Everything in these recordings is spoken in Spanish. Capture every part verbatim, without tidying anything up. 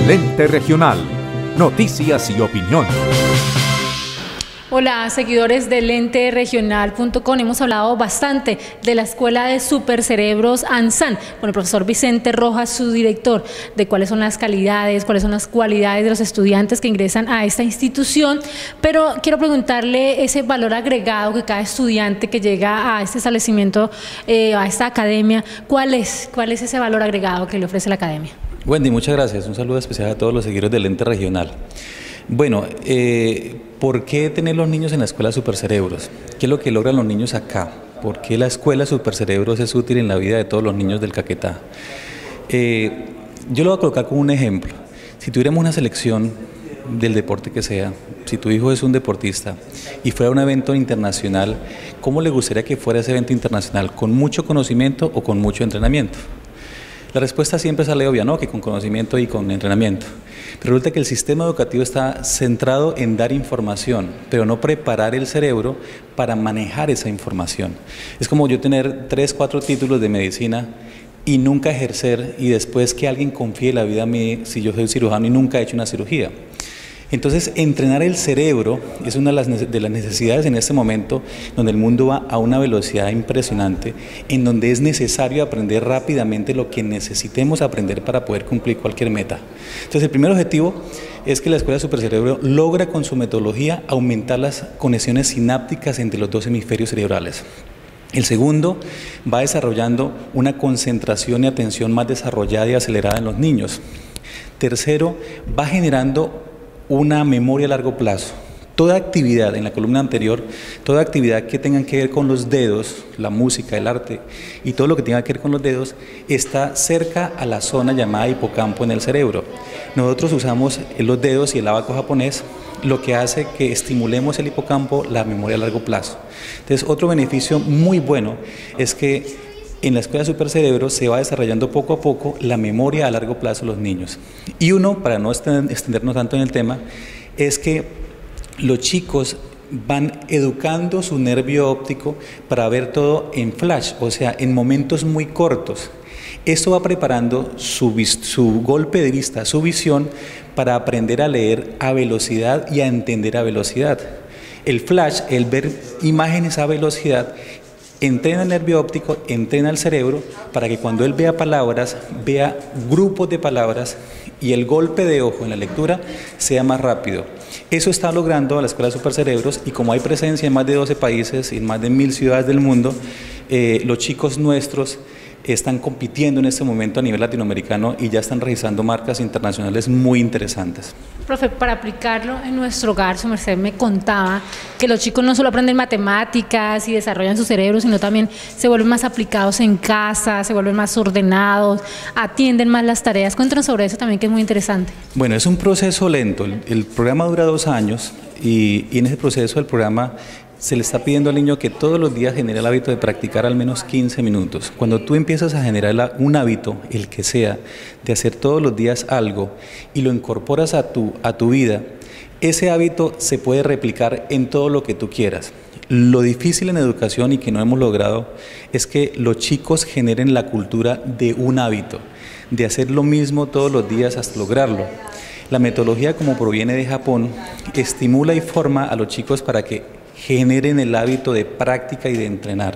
Lente Regional. Noticias y opinión. Hola, seguidores de lente regional punto com. Hemos hablado bastante de la Escuela de Supercerebros ANSAN con el profesor Vicente Rojas, su director, de cuáles son las calidades, cuáles son las cualidades de los estudiantes que ingresan a esta institución. Pero quiero preguntarle ese valor agregado que cada estudiante que llega a este establecimiento, eh, a esta academia, ¿cuál es? ¿Cuál es ese valor agregado que le ofrece la academia? Wendy, muchas gracias. Un saludo especial a todos los seguidores de Lente Regional. Bueno, eh, ¿por qué tener los niños en la Escuela Supercerebros? ¿Qué es lo que logran los niños acá? ¿Por qué la Escuela Supercerebros es útil en la vida de todos los niños del Caquetá? Eh, yo lo voy a colocar como un ejemplo. Si tuviéramos una selección del deporte que sea, si tu hijo es un deportista y fuera a un evento internacional, ¿cómo le gustaría que fuera ese evento internacional? ¿Con mucho conocimiento o con mucho entrenamiento? La respuesta siempre sale obvia, ¿no? Que con conocimiento y con entrenamiento. Pero resulta que el sistema educativo está centrado en dar información, pero no preparar el cerebro para manejar esa información. Es como yo tener tres, cuatro títulos de medicina y nunca ejercer, y después que alguien confíe la vida a mí si yo soy cirujano y nunca he hecho una cirugía. Entonces, entrenar el cerebro es una de las, de las necesidades en este momento, donde el mundo va a una velocidad impresionante, en donde es necesario aprender rápidamente lo que necesitemos aprender para poder cumplir cualquier meta. Entonces, el primer objetivo es que la Escuela de Supercerebro logra con su metodología aumentar las conexiones sinápticas entre los dos hemisferios cerebrales. El segundo, va desarrollando una concentración y atención más desarrollada y acelerada en los niños. Tercero, va generando una memoria a largo plazo. Toda actividad, en la columna anterior, toda actividad que tenga que ver con los dedos, la música, el arte y todo lo que tenga que ver con los dedos, está cerca a la zona llamada hipocampo en el cerebro. Nosotros usamos los dedos y el abaco japonés, lo que hace que estimulemos el hipocampo, la memoria a largo plazo. Entonces, otro beneficio muy bueno es que en la Escuela de Supercerebros se va desarrollando poco a poco la memoria a largo plazo de los niños. Y uno, para no extendernos tanto en el tema, es que los chicos van educando su nervio óptico para ver todo en flash, o sea, en momentos muy cortos. Esto va preparando su, su golpe de vista, su visión, para aprender a leer a velocidad y a entender a velocidad. El flash, el ver imágenes a velocidad, entrena el nervio óptico, entrena el cerebro para que cuando él vea palabras, vea grupos de palabras y el golpe de ojo en la lectura sea más rápido. Eso está logrando la Escuela de Supercerebros, y como hay presencia en más de doce países y en más de mil ciudades del mundo, eh, los chicos nuestros están compitiendo en este momento a nivel latinoamericano y ya están registrando marcas internacionales muy interesantes. Profe, para aplicarlo en nuestro hogar, su merced me contaba que los chicos no solo aprenden matemáticas y desarrollan su cerebro, sino también se vuelven más aplicados en casa, se vuelven más ordenados, atienden más las tareas. Cuéntanos sobre eso también, que es muy interesante. Bueno, es un proceso lento. El, el programa dura dos años y, y en ese proceso el programa se le está pidiendo al niño que todos los días genere el hábito de practicar al menos quince minutos. Cuando tú empiezas a generar un hábito, el que sea, de hacer todos los días algo y lo incorporas a tu, a tu vida, ese hábito se puede replicar en todo lo que tú quieras. Lo difícil en educación y que no hemos logrado es que los chicos generen la cultura de un hábito, de hacer lo mismo todos los días hasta lograrlo. La metodología, como proviene de Japón, estimula y forma a los chicos para que generen el hábito de práctica y de entrenar.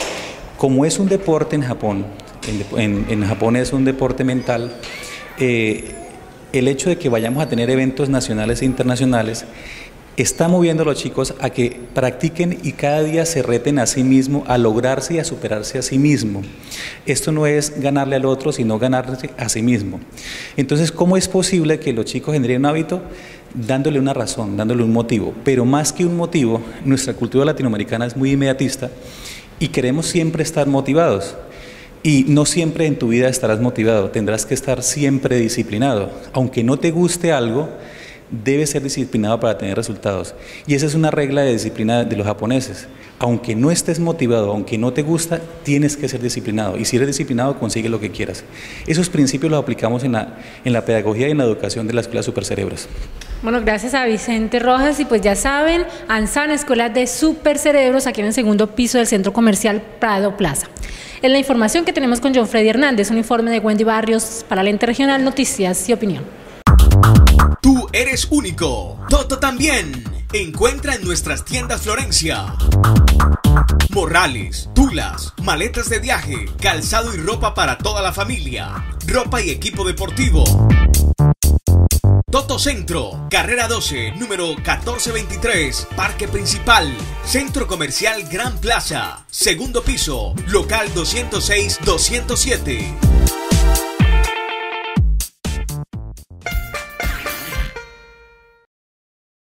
Como es un deporte en Japón, en, en, en Japón es un deporte mental, eh, el hecho de que vayamos a tener eventos nacionales e internacionales está moviendo a los chicos a que practiquen y cada día se reten a sí mismos, a lograrse y a superarse a sí mismo. Esto no es ganarle al otro, sino ganarse a sí mismo. Entonces, ¿cómo es posible que los chicos generen un hábito? Dándole una razón, dándole un motivo. Pero más que un motivo, nuestra cultura latinoamericana es muy inmediatista y queremos siempre estar motivados. Y no siempre en tu vida estarás motivado, tendrás que estar siempre disciplinado. Aunque no te guste algo, debes ser disciplinado para tener resultados. Y esa es una regla de disciplina de los japoneses. Aunque no estés motivado, aunque no te gusta, tienes que ser disciplinado. Y si eres disciplinado, consigue lo que quieras. Esos principios los aplicamos en la, en la pedagogía y en la educación de la Escuela de Supercerebros. Bueno, gracias a Vicente Rojas. Y pues ya saben, ANSAN, Escuela de Supercerebros, aquí en el segundo piso del Centro Comercial Prado Plaza. Es la información que tenemos con John Freddy Hernández, un informe de Wendy Barrios para Lente Regional, Noticias y Opinión. Tú eres único. Toto también. Encuentra en nuestras tiendas Florencia morrales, tulas, maletas de viaje, calzado y ropa para toda la familia, ropa y equipo deportivo. Toto Centro, carrera doce, número catorce veintitrés, Parque Principal, Centro Comercial Gran Plaza, segundo piso, local doscientos seis doscientos siete.